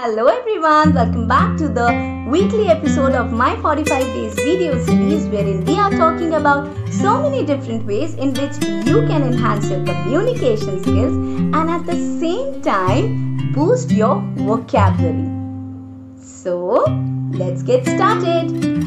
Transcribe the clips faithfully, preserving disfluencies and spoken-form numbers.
Hello everyone, welcome back to the weekly episode of my forty-five days video series wherein we are talking about so many different ways in which you can enhance your communication skills and at the same time boost your vocabulary. So let's get started.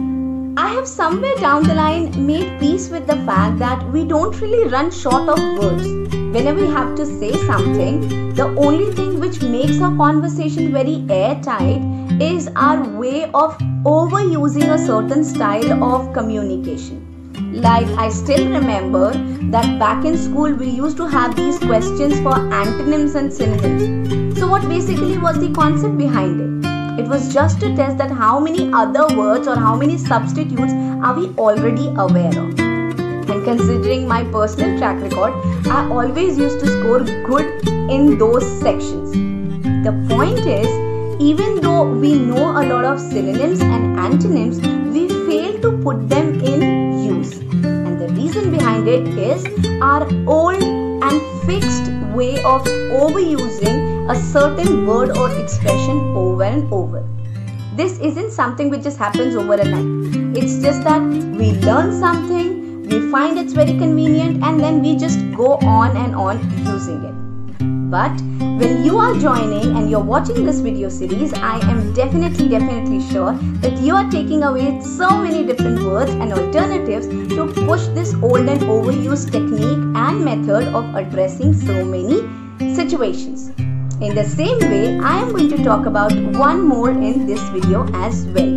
I have somewhere down the line made peace with the fact that we don't really run short of words. Whenever we have to say something, the only thing which makes our conversation very airtight is our way of overusing a certain style of communication. Like I still remember that back in school we used to have these questions for antonyms and synonyms. So what basically was the concept behind it? It was just to test that how many other words or how many substitutes are we already aware of. And considering my personal track record, I always used to score good in those sections. The point is, even though we know a lot of synonyms and antonyms, we fail to put them in use. And the reason behind it is our old and fixed way of overusing a certain word or expression over and over. This isn't something which just happens over a night. It's just that we learn something, we find it's very convenient, and then we just go on and on using it. But when you are joining and you're watching this video series, I am definitely definitely sure that you are taking away so many different words and alternatives to push this old and overused technique and method of addressing so many situations. In the same way, I am going to talk about one more in this video as well.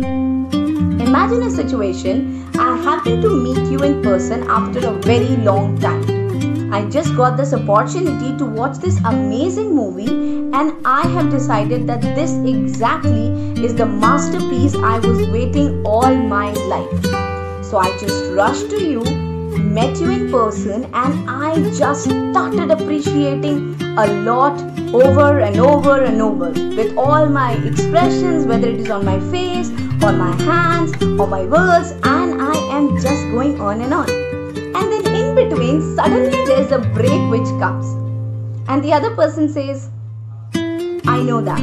Imagine a situation. I happen to meet you in person after a very long time. I just got this opportunity to watch this amazing movie and I have decided that this exactly is the masterpiece I was waiting all my life. So I just rushed to you, met you in person, and I just started appreciating a lot over and over and over with all my expressions, whether it is on my face or my hands or my words, and I am just going on and on. And then in between, suddenly there is a break which comes and the other person says, I know that.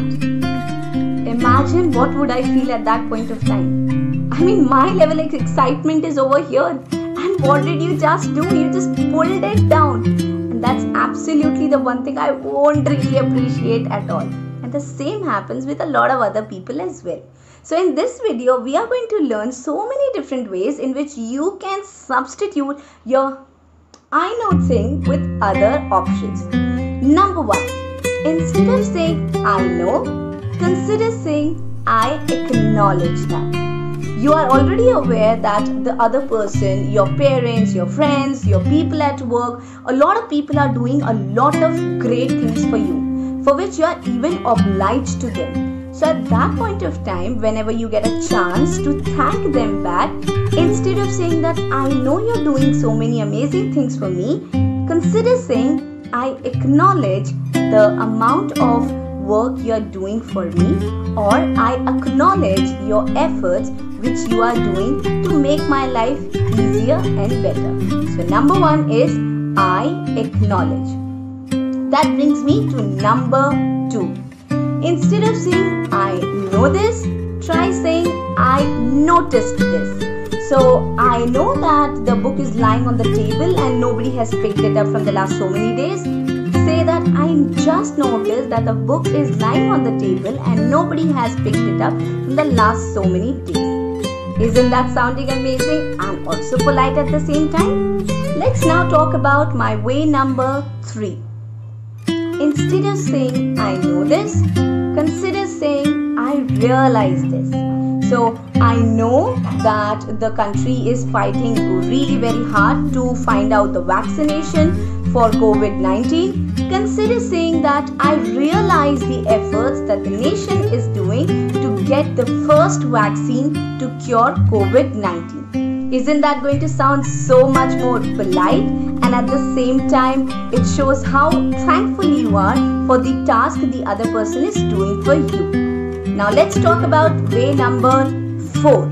Imagine what would I feel at that point of time. I mean, my level of excitement is over here. And what did you just do? You just pulled it down. And that's absolutely the one thing I won't really appreciate at all. And the same happens with a lot of other people as well. So in this video, we are going to learn so many different ways in which you can substitute your I know thing with other options. Number one, instead of saying I know, consider saying I acknowledge that. You are already aware that the other person, your parents, your friends, your people at work, a lot of people are doing a lot of great things for you, for which you are even obliged to them. So at that point of time, whenever you get a chance to thank them back, instead of saying that I know you're doing so many amazing things for me, consider saying I acknowledge the amount of work you're doing for me, or I acknowledge your efforts which you are doing to make my life easier and better. So number one is I acknowledge. That brings me to number two. Instead of saying I know this, try saying I noticed this. So I know that the book is lying on the table and nobody has picked it up from the last so many days. Say that I just noticed that the book is lying on the table and nobody has picked it up from the last so many days. Isn't that sounding amazing and also polite at the same time? Let's now talk about my way number three. Instead of saying I know this, consider saying I realize this. So I know that the country is fighting really very hard to find out the vaccination for COVID nineteen. Consider saying that I realize the efforts that the nation is doing to get the first vaccine to cure COVID nineteen. Isn't that going to sound so much more polite? And at the same time, it shows how thankful you are for the task the other person is doing for you. Now let's talk about way number four.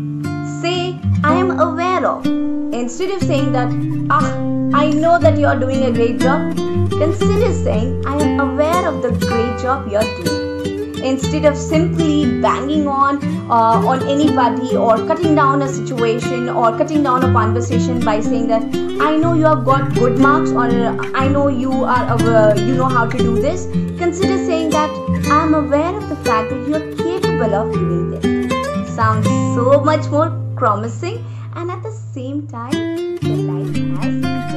Say I am aware of. Instead of saying that, ah, I know that you are doing a great job, consider saying I am aware of the great job you are doing. instead of simply banging on uh, on anybody or cutting down a situation or cutting down a conversation by saying that I know you have got good marks, or I know you are uh, you know how to do this, consider saying that I am aware of the fact that you are capable of doing this. Sounds so much more promising, and at the same time polite as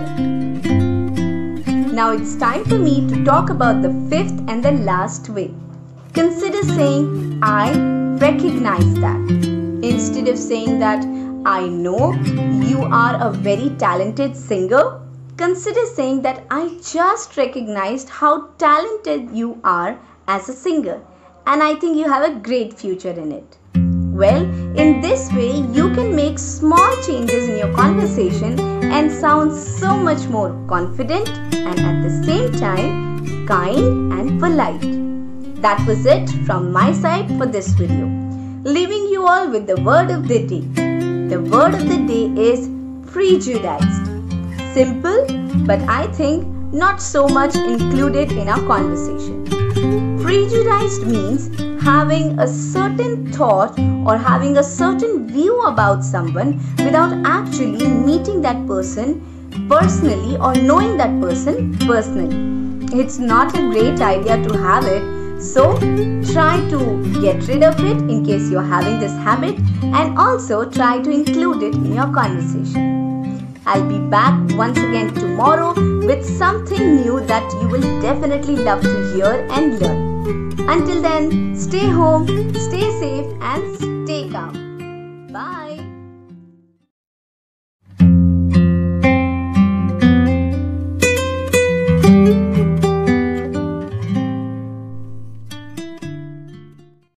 well. Now it's time for me to talk about the fifth and the last way. Consider saying I recognize that. Instead of saying that I know you are a very talented singer, consider saying that I just recognized how talented you are as a singer, and I think you have a great future in it. Well, in this way, you can make small changes in your conversation and sound so much more confident and at the same time kind and polite. That was it from my side for this video. Leaving you all with the word of the day. The word of the day is prejudiced. Simple, but I think not so much included in our conversation. Prejudiced means having a certain thought or having a certain view about someone without actually meeting that person personally or knowing that person personally. It's not a great idea to have it, so try to get rid of it in case you're having this habit, and also try to include it in your conversation. I'll be back once again tomorrow with something new that you will definitely love to hear and learn. Until then, stay home, stay safe and stay calm. Bye.